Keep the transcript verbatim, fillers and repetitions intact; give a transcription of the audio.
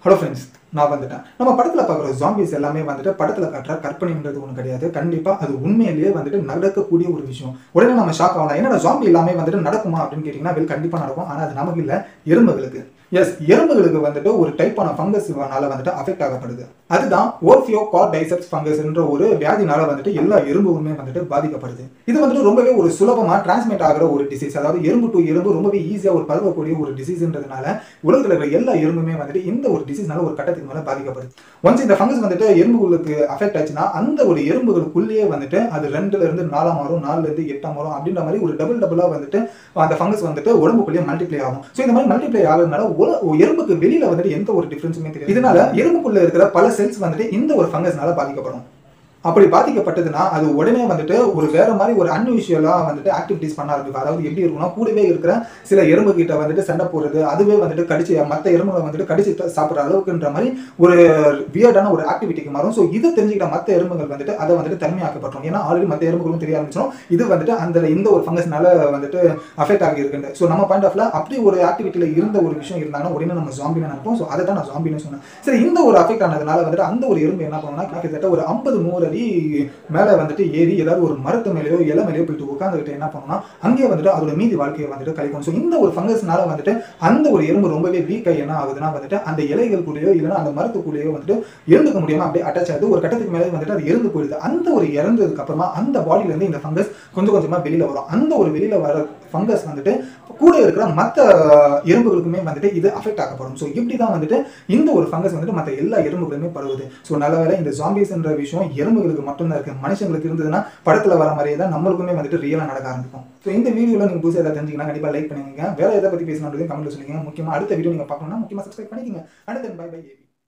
Hello friends, நான் வந்துட்டேன். நம்ம படத்துல பார்க்குற ஜாம்பிஸ் எல்லாமே வந்துட்டு படத்துல காட்டுற கற்பனைன்றது ஒண்ணு கிடையாது. கண்டிப்பா அது உண்மையிலேயே வந்துட்டு நடக்கக்கூடிய ஒரு விஷயம். உடனே நம்ம ஷாக் ஆகலாம். என்னடா ஜாம்பி எல்லாமே வந்துட்டு நடக்குமா அப்படின்னு கேட்டீங்கன்னா, வெல் கண்டிப்பா நடக்கும். ஆனா அது நமக்கு இல்ல, எறும்புகளுக்கு. எஸ், எறும்புகளுக்கு வந்துட்டு ஒரு டைப்பான ஃபங்கஸ்னால வந்துட்டு அஃபெக்ட் ஆகப்படுது. அதுதான் ஓர்ஃபியோ கார்டைசெப்ஸ் ஃபங்கஸ்ன்ற ஒரு வியாதினால வந்துட்டு எல்லா எறும்புகளுமே வந்துட்டு பாதிக்கப்படுது. இது வந்துட்டு ரொம்பவே ஒரு சுலபமா டிரான்ஸ்மிட் ஆகிற ஒரு டிசீஸ். அதாவது எறும்பு டு எறும்பு ரொம்பவே ஈஸியா ஒரு பரவக்கூடிய ஒரு டிசீஸ்ன்றதுனால உலகத்துல இருக்கிற எல்லா எறும்புமே வந்துட்டு இந்த ஒரு டிசீஸ்னால ஒரு கட்டத்துக்கு மேல பாதிக்கப்படுது. ஒன்ஸ் இந்த ஃபங்கஸ் வந்துட்டு எறும்புகளுக்கு அஃபெக்ட் ஆச்சுன்னா அந்த ஒரு எறும்புகளுக்குள்ளேயே வந்துட்டு அது ரெண்டுல இருந்து நாலாம் மாறும், நாலுல இருந்து எட்டாம் மாறும் அப்படின்ற மாதிரி ஒரு டபுள் டபுளா வந்துட்டு அந்த ஃபங்கஸ் வந்துட்டு உடம்புக்குள்ளேயே மல்டிப்ளை ஆகும். ஸோ இந்த மாதிரி மல்டிப்ளை ஆகுறதுனால எறும்புக்கு வெளியில வந்துட்டு எந்த ஒரு டிஃபரன்ஸுமே தெரியாது. இதனால எறும்புக்குள்ள இருக்கிற பல செல்ஸ் வந்துட்டு இந்த ஒரு ஃபங்கஸ்னால பாதிக்கப்படும். அப்படி பாதிக்கப்பட்டதுன்னா அது உடனே வந்துட்டு ஒரு வேற மாதிரி ஒரு அன்யூஷுவலா வந்துட்டு ஆக்டிவிட்டிஸ் பண்ண ஆரம்பிக்கும். அதாவது எப்படி இருக்குன்னா, கூடவே இருக்கிற சில எறும்பு கிட்ட வந்துட்டு சண்டை போடுறது, அதுவே வந்துட்டு கடிச்சு மற்ற எறும்புகளை வந்துட்டு கடிச்சு சாப்பிட்ற அளவுக்குன்ற மாதிரி ஒரு வியர்டான ஒரு ஆக்டிவிட்டிக்கு மாறும். ஸோ இதை தெரிஞ்சுக்கிட்ட மற்ற எறும்புகள் வந்துட்டு அதை வந்துட்டு தனிமையாக்கப்பட்டோம். ஏன்னா ஆல்ரெடி மற்ற எறும்புகளும் தெரிய ஆரம்பிச்சிடும் இது வந்துட்டு அந்த இந்த ஒரு ஃபங்கஸ்னால வந்துட்டு அஃபெக்ட் ஆகி இருக்குன்னு. ஸோ நம்ம பாயிண்ட் ஆஃப்ல அப்படி ஒரு ஆக்டிவிட்டியில இருந்த ஒரு விஷயம் இருந்தாங்கன்னா உடனே நம்ம ஜாம்பின்னு நினைப்போம். ஸோ அதை தான் நான் ஜாம்பின்னு சொன்னேன். சரி, இந்த ஒரு அஃபெக்ட் ஆனதுனால வந்துட்டு அந்த ஒரு எறும்பு என்ன பண்ணுவோம்னா, கிட்டத்தட்ட ஒரு ஐம்பது நூறு மேல வந்துட்டு ஏறி ஏதாவது ஒரு மரத்து மேலேயோ இலை மேலேயோ போயிட்டு உட்காந்துக்கிட்டு என்ன பண்ணணும்னா அங்கேயே வந்துட்டு அதோட மீதி வாழ்க்கையை வந்துட்டு கழிக்கும். ஸோ இந்த ஒரு ஃபங்கஸ்னால வந்துட்டு அந்த ஒரு எறும்பு ரொம்பவே வீக்கா என்ன ஆகுதுன்னா வந்துட்டு அந்த இலைகளுக்குள்ளேயோ இல்லைன்னா அந்த மரத்துக்குள்ளேயோ வந்துட்டு இருந்துக்க முடியாம அப்படியே அட்டாச் ஆகுது. ஒரு கட்டத்துக்கு மேலே வந்துட்டு அது இறந்து போயிடுது. அந்த ஒரு இறந்ததுக்கு அப்புறமா அந்த பாடியில இருந்து இந்த ஃபங்கஸ் கொஞ்சம் கொஞ்சமா வெளியில வரும். அந்த ஒரு வெளியில வர ஃபங்கஸ் வந்துட்டு கூட இருக்கிற மற்ற எறும்புகளுக்குமே வந்துட்டு இது அஃபெக்ட் ஆகப்படும். ஸோ இப்படி தான் வந்துட்டு இந்த ஒரு ஃபங்கஸ் வந்துட்டு மற்ற எல்லா எறும்புகளுமே பரவுது. ஸோ நல்ல வேலை இந்த ஜாம்பிஸ் என்ற விஷயம் எறும்புகளுக்கு மட்டும்தான் இருக்கு. மனுஷங்களுக்கு இருந்ததுன்னா படத்துல வர மாதிரியே தான் நம்மளுக்குமே வந்துட்டு ரியலா நடக்க ஆரம்பிக்கும். ஸோ இந்த வீடியோல நீங்க புதுசாக ஏதாவது தெரிஞ்சுங்கன்னா கண்டிப்பா லைக் பண்ணுங்க. வேற எதை பத்தி பேசணும்னு கமெண்ட்ல சொல்லுங்க. முக்கியமா அடுத்த வீடியோ நீங்க பார்க்கணும்னா முக்கியமா சப்ஸ்கிரைப் பண்ணிக்கங்க. அடுத்த பை பை.